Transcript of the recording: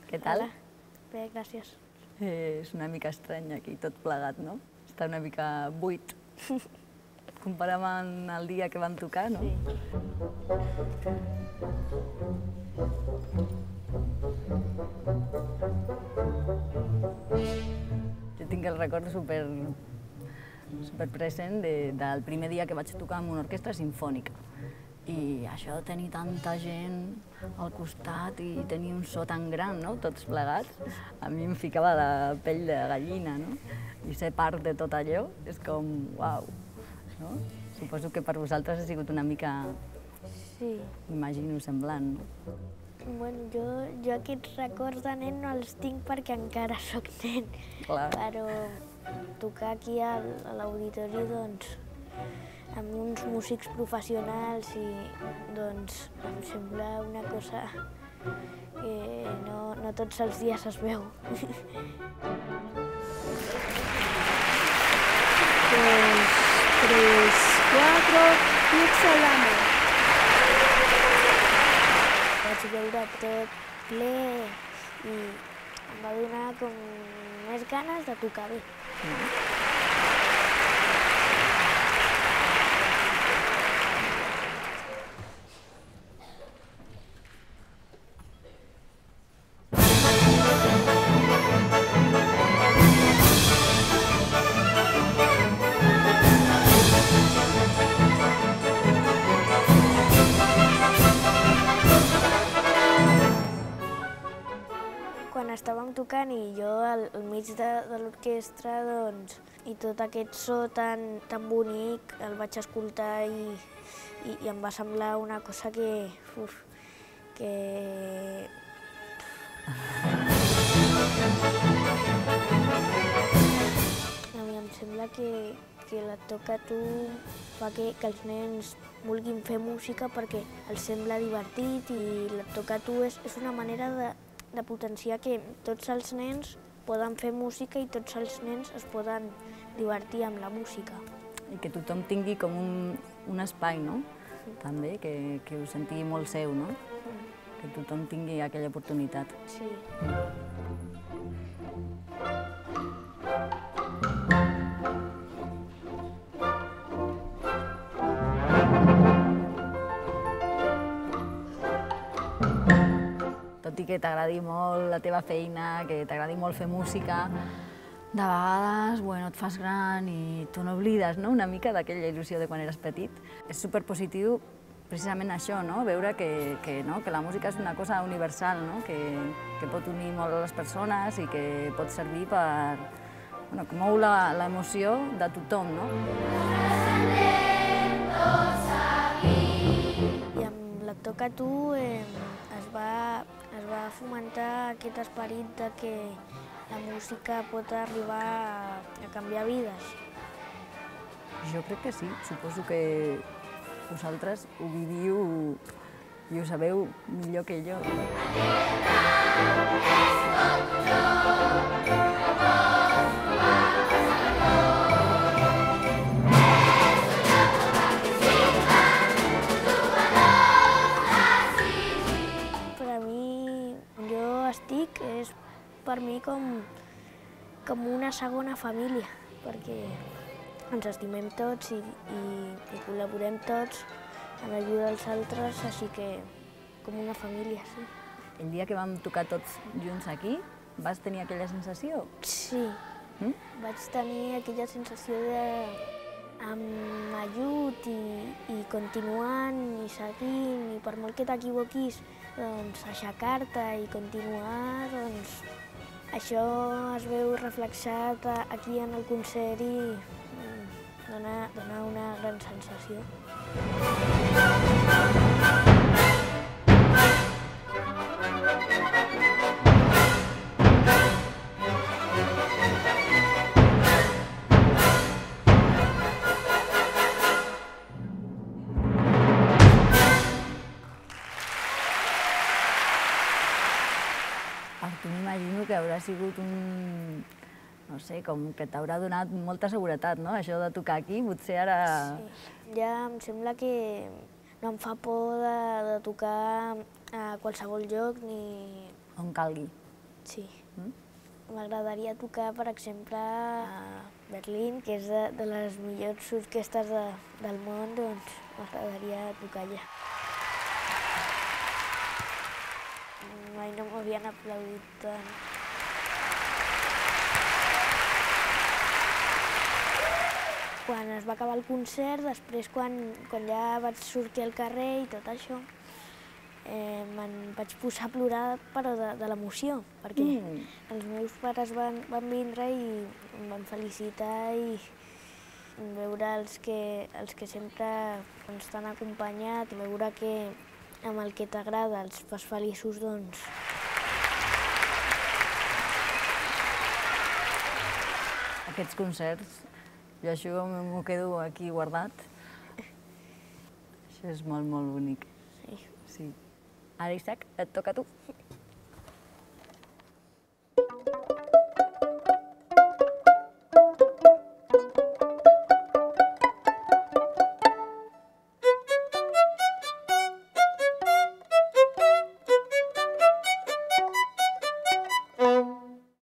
Què tal? Hola. Bé, gràcies. És una mica estrany aquí, tot plegat, no? Està una mica buit. Comparant amb el dia que vam tocar, no? Sí. Jo tinc el record super present del primer dia que vaig tocar amb una orquestra simfònica. I això de tenir tanta gent al costat i tenir un so tan gran, no? Tots plegats, a mi em ficava la pell de gallina, no? I ser part de tot allò és com, uau, no? Suposo que per vosaltres ha sigut una mica, Sí. m'imagino, semblant, no? Bueno, jo aquests records de nen no els tinc perquè encara sóc nen. Clar. Però tocar aquí a l'auditori, doncs, amb uns músics professionals i, doncs, em sembla una cosa que no tots els dies es veu. 3, 4, i exhalamos. Vaig veure tot ple i em va donar com més ganes de tocar bé. Quan estàvem tocant i jo al mig de l'orquestra, doncs, i tot aquest so tan bonic el vaig escoltar i em va semblar una cosa que... A mi em sembla que la Toca Tu fa que els nens vulguin fer música perquè els sembla divertit i la Toca Tu és una manera de potenciar que tots els nens poden fer música i tots els nens es poden divertir amb la música. I que tothom tingui com un espai, no? També, que ho senti molt seu, no? Que tothom tingui aquella oportunitat. Sí. Tot i que t'agradi molt la teva feina, que t'agradi molt fer música, de vegades, bueno, et fas gran i tu n'oblides, no?, una mica d'aquella il·lusió de quan eres petit. És superpositiu precisament això, no?, veure que la música és una cosa universal, no?, que pot unir molt a les persones i que pot servir per, bueno, que mou l'emoció de tothom, no? I amb la Toca Tu es va fomentar aquest esperit de que la música pot arribar a canviar vides. Jo crec que sí, suposo que vosaltres ho viviu i ho sabeu millor que jo. Per a mi, on jo estic, és per mi com una segona família, perquè ens estimem tots i col·laborem tots en ajuda als altres, així que com una família, sí. El dia que vam tocar tots junts aquí, vas tenir aquella sensació? Sí, vaig tenir aquella sensació de amb ajut i continuant i seguint, i per molt que t'equivoquis, doncs aixecar-te i continuar, doncs això es veu reflexat aquí en el concert i dona una gran sensació. Tu m'imagino que haurà sigut no sé, com que t'haurà donat molta seguretat, no?, això de tocar aquí, potser ara... Sí, ja em sembla que no em fa por de tocar a qualsevol lloc ni... On calgui. Sí. M'agradaria tocar, per exemple, a Berlín, que és de les millors orquestres del món, doncs m'agradaria tocar allà. Mai no m'havien aplaudit tant. Quan es va acabar el concert, després quan ja vaig sortir al carrer i tot això, me'n vaig posar a plorar, però de l'emoció, perquè els meus pares van vindre i em van felicitar i veure els que sempre ens t'han acompanyat, veure que amb el que t'agrada els fas feliços, doncs... Aquests concerts, jo això m'ho quedo aquí guardat. Això és molt, molt bonic. Sí. Sí. Ara, Isaac, et toca a tu.